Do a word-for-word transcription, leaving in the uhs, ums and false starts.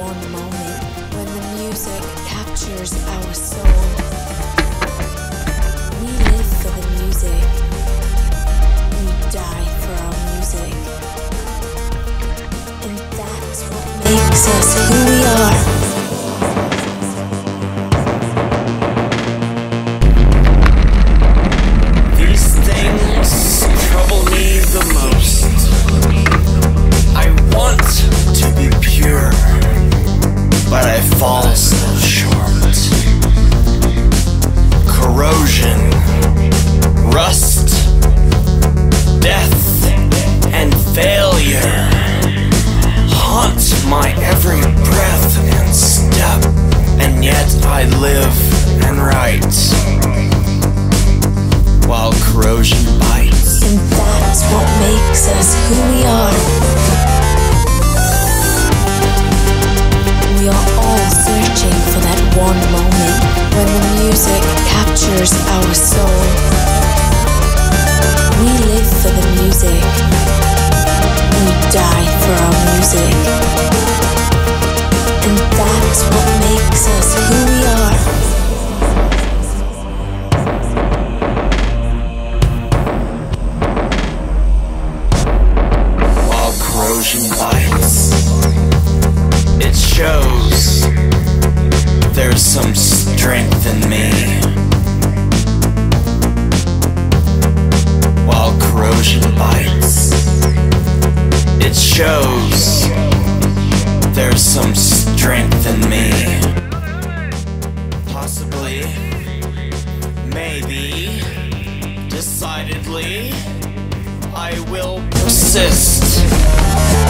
one moment when the music captures our soul. We live for the music. We die for our music. And that's what makes us who we are. These things trouble me the most. I want to be pure, but I fall so short. Corrosion, rust, death, and failure haunt my every breath and step, and yet I live and write while corrosion bites. And that's what makes us who we are. We are all searching for that one moment when the music captures our soul. We live for the music. We die for our music. And that's what makes us who we are. While corrosion bites, it shows there's some strength in me. While corrosion bites, it shows there's some strength in me. Possibly, maybe, decidedly, I will persist.